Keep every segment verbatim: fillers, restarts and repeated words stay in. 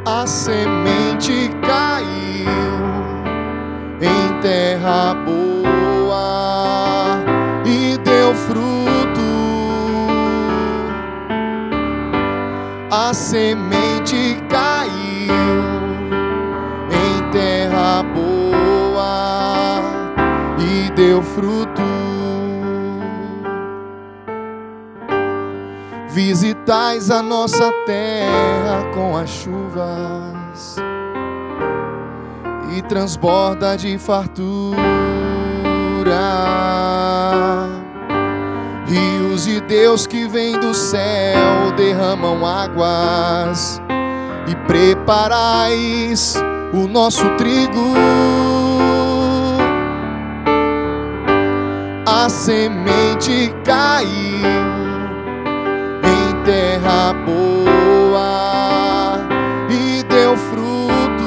A semente caiu em terra boa e deu fruto. A semente caiu em terra boa e deu fruto. Visitais a nossa terra com as chuvas e transborda de fartura. Rios de Deus que vêm do céu derramam águas e preparais o nosso trigo. A semente caiu em terra boa e deu fruto.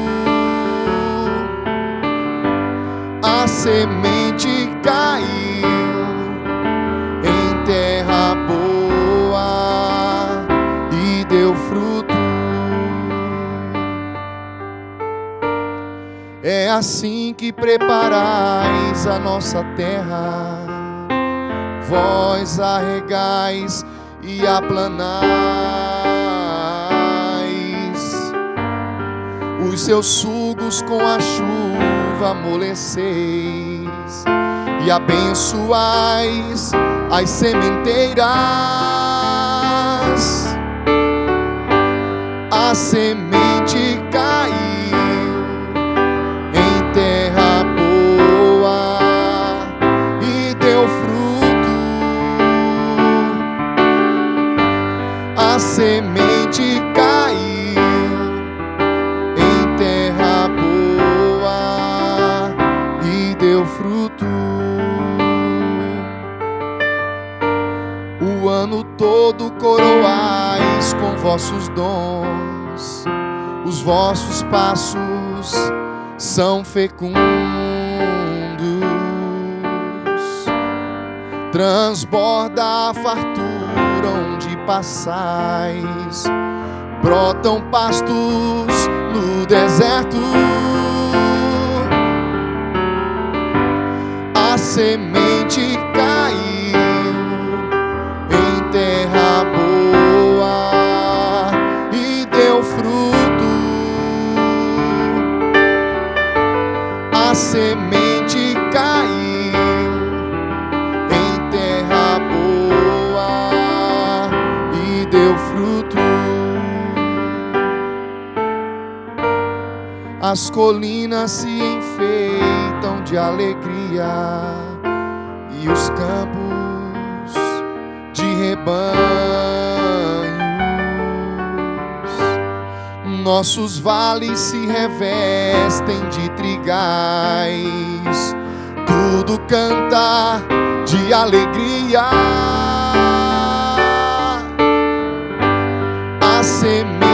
A semente caiu em terra boa e deu fruto. É assim que preparais a nossa terra, vós a regais e aplanais, os seus sugos com a chuva amoleceis e abençoais as sementeiras. A semente caiu em terra boa e deu fruto. A semente caiu em terra boa e deu fruto. O ano todo coroais com vossos dons, os vossos passos são fecundos. Transborda a fartura onde passais, brotam pastos no deserto. A semente caiu em terra boa e deu fruto. A semente caiu em terra boa e deu fruto. As colinas se enfeitam de alegria e os campos de rebanhos. Nossos vales se revestem de trigais, tudo canta de alegria. A semente